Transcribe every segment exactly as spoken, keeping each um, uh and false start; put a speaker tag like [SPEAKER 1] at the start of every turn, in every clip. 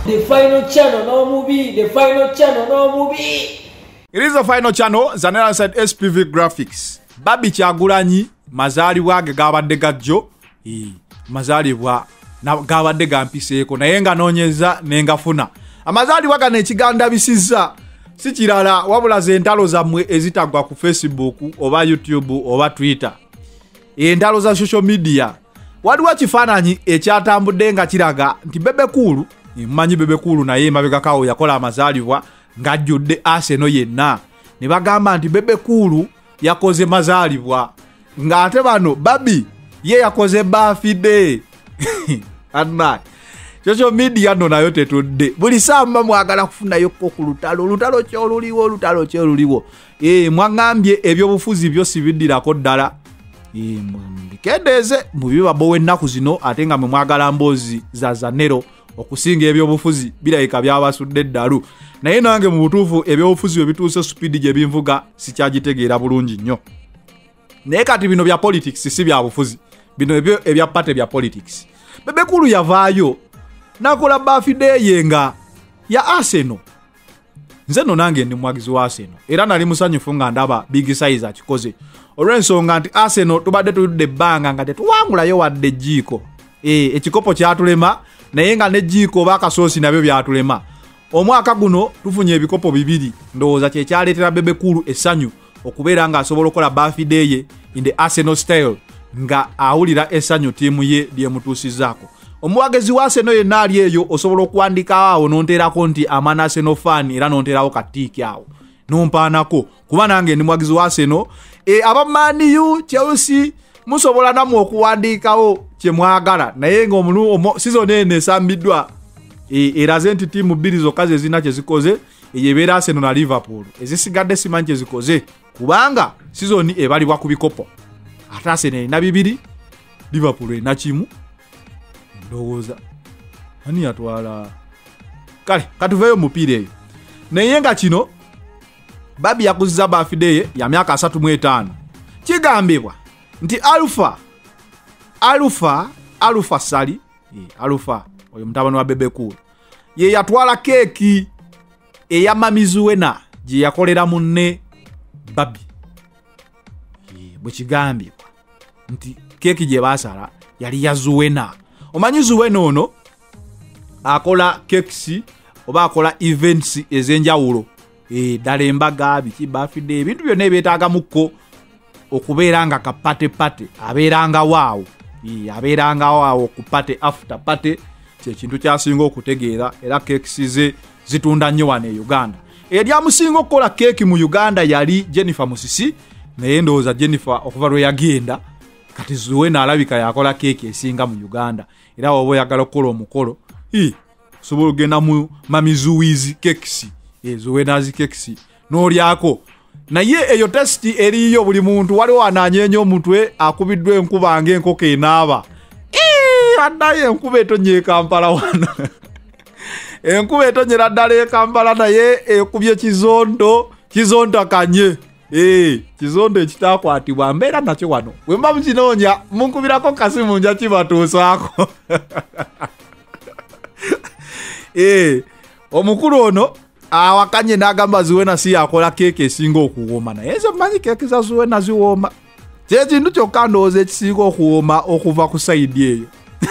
[SPEAKER 1] The final channel, no movie. The final channel, no movie.
[SPEAKER 2] It is the final channel. Zanera said S P V Graphics. Babi Kyagulanyi mazali wage gabadde gajjo. E mazali wa na gabadde gampiseeko naye nga noonyeza nenga funa. Amazali waga n'ekiganda bisizza. Si kirala wabula ze entalo zammwe ezitagwa ku Facebook oba YouTube oba Twitter. Entalo za social media. Waliwo kifaananyi ekyatambudde nga kiraga nti Bebe Cool, mmanyi Bebe Cool naye mabega kawo yakola amazaalibwa ng'ajjudde Arsenal yenna. Ne bagamba nti Bebe Cool yakoze mazaalibwa ng'ate bano Babi ye yakoze birthday. Admire. Social media no nayo tetudde. Buli samba mwagala kufunayo ko ku lutalo. Olutalo kyoluliwo, olutalo kyoluliwo. Eh mwangambye ebyobufuzi byo sibiddirako ddala. Eh mbikendeze mubiba bowe ennaku zino ate nga mwe mwagala mbozi za Zanero okusinga ebyobufuzi birayika byabasudde ddalu. Naye nange mu butuufu ebyobufuzi bwe bituuse speed gye binvuga sikyagitegeera bulungi nnyo. Naye kati bino bya politics si bya bufuzi. Bino ebyo ebya pate bya politics. Bebe Cool yavaayo nakola birthday yenga ya Arsenal. Nze no nange ndi mwagizi wa Arsenal. Era nali musanyufu nga ndaba big size akikoze. Olw'ensonga nti Arsenal tubadde tuludde bbanga nga tetuwangulayo wadde jjiiko. Eh ekikopo kyatulema naye nga ne jjiiko bakasoosi nabyo byatulema. Omwaka guno tufunye ebikopo bibiri. Ndowooza kye kyaleetera Bebe Cool essanyu okubeera nga asobola okola birthday ye in the Arsenal style nga awulira essanyu tiimu ye lyemutuusizzaako. Omuwagezi wa Arsenal yenna ali eyo osobola okuwandika awo nonteerako nti amana Arsenal fan era nonteerawo katiiki awo nompaanako kuba nange ndi muwagizi wa Arsenal. E aba Man U, Chelsea musobola namwe okuwandikawo kye mwagala naye nga omulu season eno esambiddwa e, eraze nti tiimu bbiri zokka ze zina kye zikoze eyebeera Arsenal na Liverpool ezisigadde simanyi kye zikoze kubanga season ebalibwa ku bikopo. Ate Arsenal erina bibiri, Liverpool erina kimu. Ndowooza ani atwala kale katuveyo mupiira eyo. Naye nga kino Babi yakuzza birthday ya myaka asatu mu etaano. Kigambibwa nti Alpha Alpha Alpha Sali e, Alpha oyo mutabani wa Bebe Cool ye yatwala keeki eya Mami Zuwena gye yakolera munne Babi. E, bwe kigambibwa nti keeki gye baasala yali ya Zuwena. Omanyi Zuwena ono akola cakes oba akola events ezenjawulo. Eh dala embaga biki birthday ebintu byonna ebyetaaga mukko okubeera nga kapate pate abeeranga waawo. Eh abeeranga waawo ku pate after pate kye kintu kyasinga okutegeera era cakes ze zitunda nnyo wano e Uganda. Eri amusinga okukola keeki mu Uganda yali Jennifer Musisi naye ndowooza Jennifer okuva lwe yagenda kati Zuwena alabika yakola keeki esinga mu Uganda. Era woba oyagala okukola omukolo i sobola ogenda mu Mami Zuwizi cakes. E Zuwena's cakes n'olyako naye eyo testi eriyo buli muntu waliwo ananyeenya omutwe akubiddwa enkuba ng'enkoko enaaba. Eee addayo enkuba etonnya e Kampala wano. Enkuba etonyera ddala e Kampala naye ekubye kizondo kizondo kanye. Eh kizondo ekitaakwatibwa mbeera nakyo wano bwe mba mukinoonya munkubirako kasimu nja kibatuusaako. Eh omukulu ono awakanye n'agamba Zuwena si yakola keeki esinga okuwooma naye ezo mmanyi keeki za Zuwena ziwooma. Kye kintu kyokka ndowooza ekisinga okuwooma okuva ku sayidi eyo.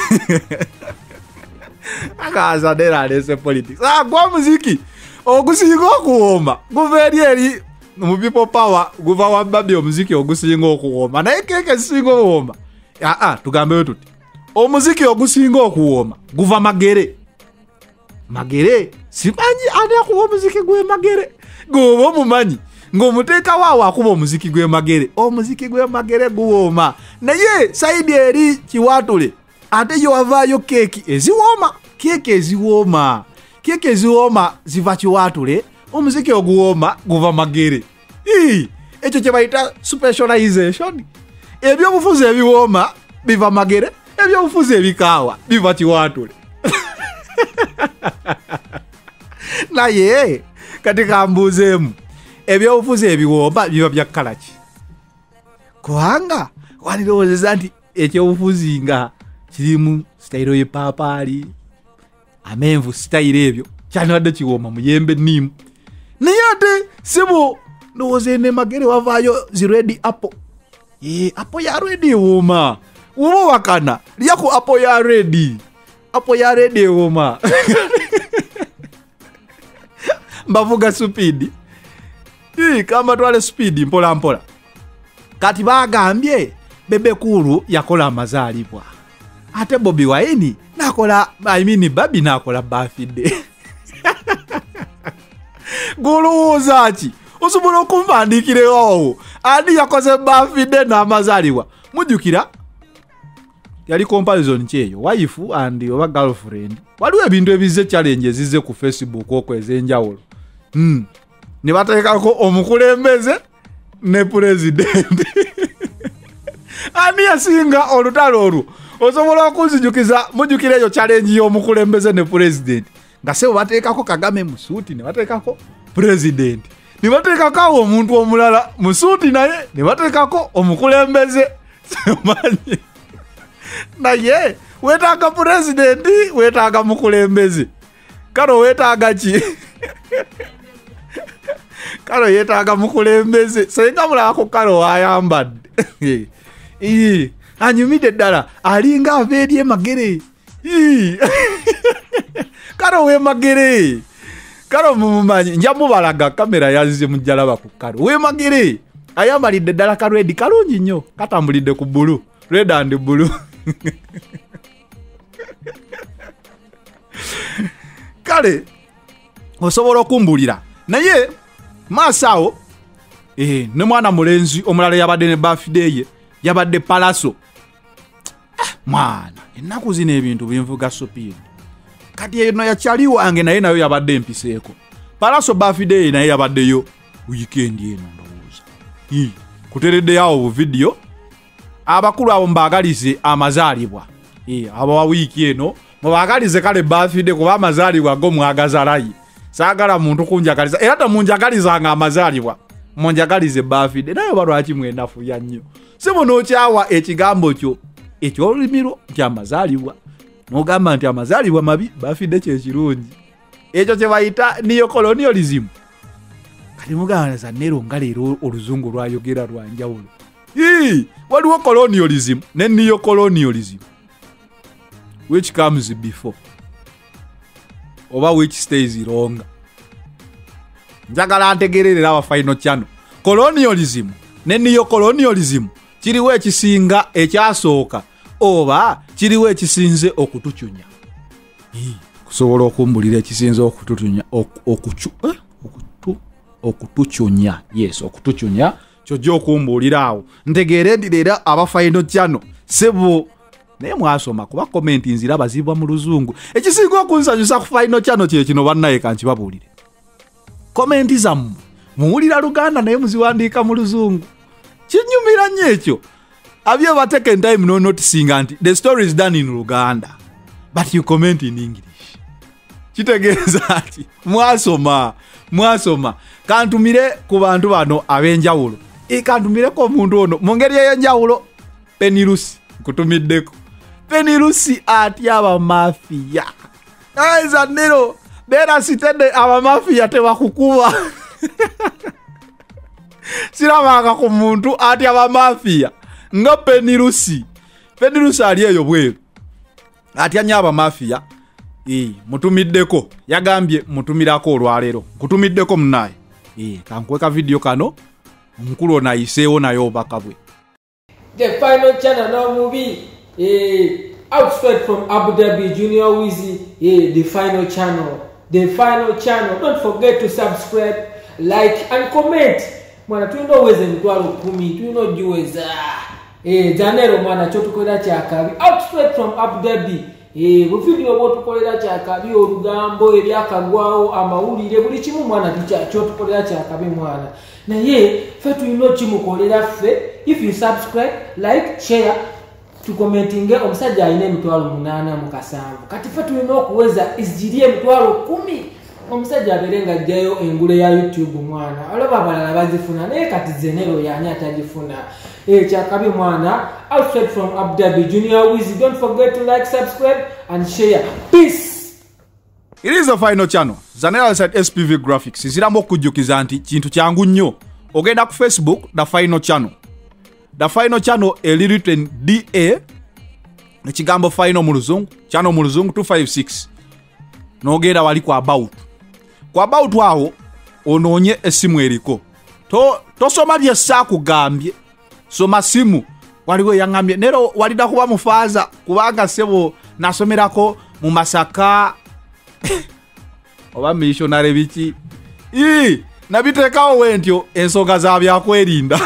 [SPEAKER 2] Akaza dera alese politics. Ah gwa muziki ogusinga okuwooma guva eri eri mu people power guva wa Babi omuziki ogusinga okuwooma naye keeki esinga okuwooma. Ah ah tugambeyo tuti omuziki ogusinga okuwooma guva Magere. Magere simanyi ani akuba omuziki gwe Magere goba omumanyi ng'omuteeka waawo akuba omuziki gwe Magere. Omuziki gwe Magere guwooma naye sayidi eri Kiwatule ate yo wavaayo keeki eziwooma. Keeki eziwooma keeki eziwooma ziva Kiwatule omuziki oguwooma guva Magere. Ii ekyo kye bayita specialization. Ebyobufuzi ebiwooma biva Magere, ebyobufuzi ebikaawa biva Kiwatule. Naye kati kambuzeemu ebyobufuzi ebiwooma biba bya kalaki kubanga walirowoozeza nti ekyobufuzi nga kirimu style ye papaali amenvu style ebyo kyanwadde kiwoma muyembe nimu naye ate sebo ndowooza ne magere wavaayo zi red apple eh apple ya red ewoma woba wakana lya ku apple ya red apple ya red ewoma mbavuga speed ii kama twale speed mpola mpola kati bagambye bebe kulu yakola amazaalibwa ate Bobi Wine nakola I mean babi nakola birthday guluza ki osobola okumvandikirewo ani yakoze birthday n'amazaalibwa mujukira yali comparison kyeyo wife and oba girlfriend waliwo ebintu ebize challenge ezize ku Facebook okweza enjawulo hmm ne bateekako omukulembeze ne president ani yasinga olutalo olwo osobola okunzijukiza mujukire eyo challenge y'omukulembeze ne president nga sebo bateekako Kagame mu suuti ne bateekako president ne bateekako omuntu omulala mu suuti naye ne bateekako omukulembeze semanyi naye wetaaga president wetaaga mukulembeze karo wetaaga ki karo yetaaga mukulembeze senga mulako karo wayambadde ii anyumide ddala alinga aveedye magere ii karo we magere karo mumumanyi nja mubalaga kamera yazize mujalaba ku karo we magere ayambalidde ddala karo edi kalungi nnyo katambulidde ku bulu red and blue kale osobola okumbulira naye maasawo eh ne mwana mulenzi omulala yabadde ne birthday ye yabadde palaso ah, mwana ennaku zino ebintu binvuga supidi kati eno yakyali wange naye nayo yabadde empiseeko palaso birthday naye yabaddeyo weekend eno ndowooza ii kuteredde yawo bu video abakulu abo mbagalize amazaalibwa eh abo wa wiki eno mubagalize kale birthday kuba amazaalibwa go mwagazalayi saagala muntu kunjagaliza era tamunjagaliza nga amazaalibwa munjagalize birthday naye balwaki mwenafu ya nnyo sebo nokyawa ekigambo kyo ekyolulimiro nti amazaalibwa nogamba nti amazaalibwa mabi birthday kyekirungi ekyo kye bayita neocolonialism kati mugamba za nero nga leero oluzungu lwayogera lwanjawulo ii waliwo colonialism ne neocolonialism which comes before oba which stays longer njagala ntegererera aba final channel colonialism ne neocolonialism kiriwo ekisinga ekyasooka oba kiriwo ekisinze okutuchunya ii kusobola okumbulira ekisinze okutuchunya okuchu eh okutu okutuchunya yes okutuchunya kyojo okumbulira awo ntegere ndirera aba final channel sebo naye mwasoma kuba comment nzira bazibwa mu luzungu ekisinga okunsanyusa ku final channel kye kino bannaye kankibabulire comment zamu muwulira Luganda naye muziwandiika mu luzungu kinyumira nnyo ekyo abye bateke time no noticing anti the story is done in Luganda but you comment in English kitegeeza ati mwasoma mwasoma kantumire ku bantu bano abenjawulo e kantumire ko omuntu ono mu ngeri y'enjawulo Penirusi kutumiddeko Penirusi ati aba mafia aiza nero bera sitende aba mafia tebakukuba sirabanga ku muntu ati aba mafia nga Penirusi Penirusi aliyeyo bweru ati anyaba mafia eh mutumiddeko yagambye mutumirako olwalero kutumiddeko munaye eh kankweka video kano omukulu onayiseewo nayo bakabwe
[SPEAKER 1] the final channel no movie eh out straight from Abu Dhabi Junior Wizzy eh the final channel the final channel don't forget to subscribe like and comment mwana tuino weze mtwalo kumi tuino jiweza eh Janero mwana chotukolera kyakabi out straight from Abu Dhabi eh bu video bwo tukolera kyakabi orugambo ebyakagwawo amawulire buli kimu mwana ticha chotukolera kyakabi mwana na ye fe tuino kimukolera fe if you subscribe like share to commentinge omusajja ayine mitwalo munana mu kasanvu kati fe tuino okuweza izirie mitwalo kumi omusajja aberenga jayo engule ya YouTube mwana aloba balala bazifuna naye kati Zenero yani atajifuna eh kyakabi mwana outside from Abu Dhabi Junior Wizzy don't forget to like subscribe and share peace.
[SPEAKER 2] It is the final channel. Zanera at S P V Graphics. Ziramu okujjukiza nti kintu kyangu nnyo. Ogenda ku Facebook, the final channel. The final channel is written D A. Ekigambo final mu luzungu, channel mu luzungu two five six. Nogenda wali ku about. Ku about wawo onoonye esimu eriko. To tosoma bye saakugambye. Soma simu. Waliwo yangambye nero walida kuba mufaaza kubanga sebo nasomerako mu Masaka oba missionary biki ii nabitekawo wentyo ensonga za byakwerinda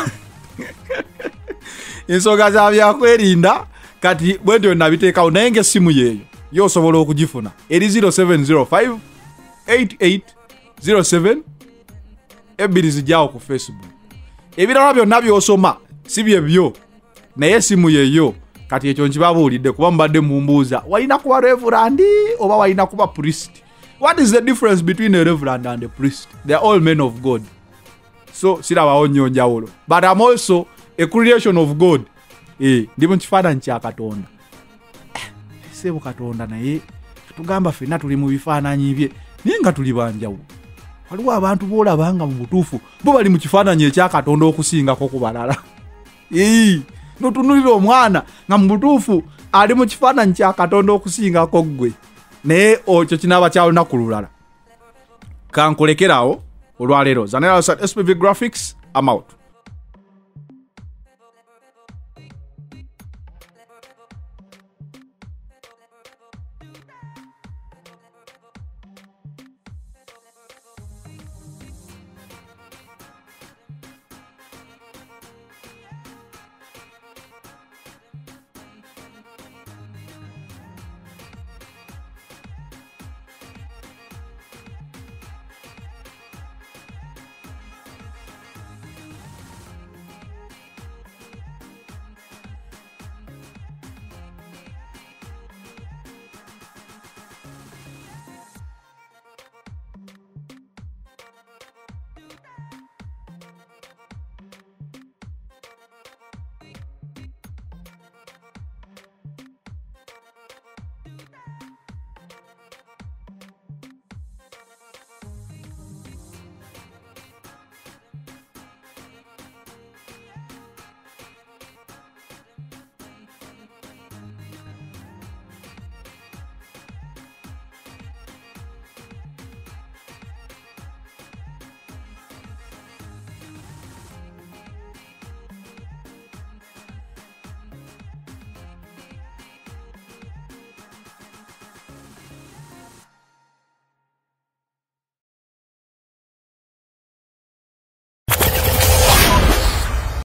[SPEAKER 2] ensonga za byakwerinda kati bwentyo nabitekawo naye ng'essimu yeeyo yosobola okugifuna eri zero seven zero five eight eight zero seven ebbiri zijjawo ku Facebook. Ebirala byonna by'osoma si bye byo naye essimu yeeyo kati ekyo nkibabuulidde kuba mbadde mumbuuza walina kuba reverend oba walina kuba priest. What is the difference between a reverend and a priest? They are all men of God. So sirabawo nnyo njawulo. But I'm also a creation of God. Eh, ndi mu kifaananyi kya Katonda. Sebo Katonda naye tugamba ffenna tuli mu bifaananyi bye naye nga tuli banjawulo. Waliwo abantu boolabanga mu butuufu bo bali mu kifaananyi ekya Katonda okusingako ku balala. Eh, notunulira omwana nga mu butuufu ali mu kifaananyi kya Katonda okusingako ggwe. Naye okyo kinaaba kya lunaku lulala. Kankulekerawo olwaleero. Zanera at S P V Graphics, I'm out.